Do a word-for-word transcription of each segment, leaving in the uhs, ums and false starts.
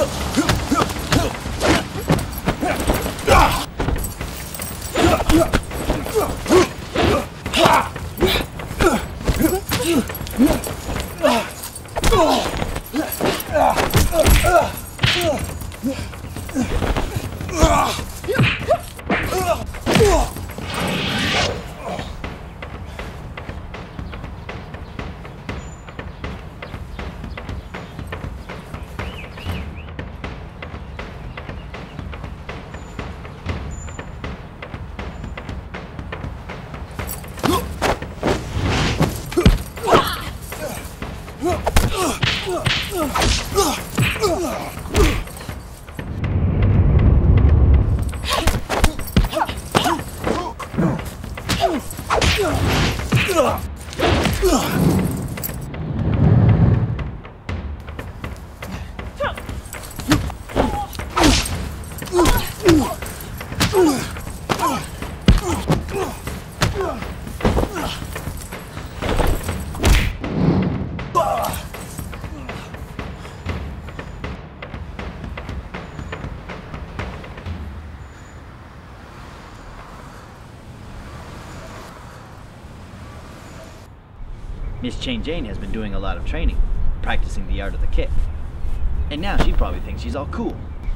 Miss Chain Jane has been doing a lot of training, practicing the art of the kick. And now she probably thinks she's all cool.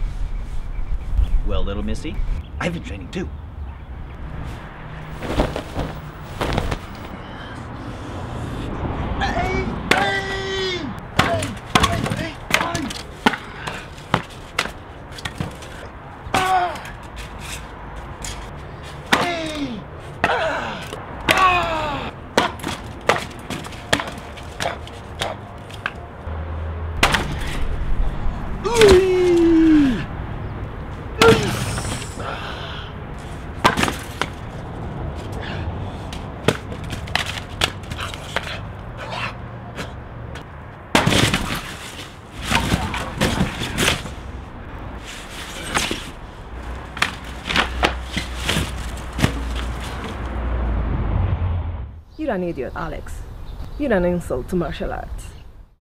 Well, little missy, I've been training too. You're an idiot, Alex. You're an insult to martial arts.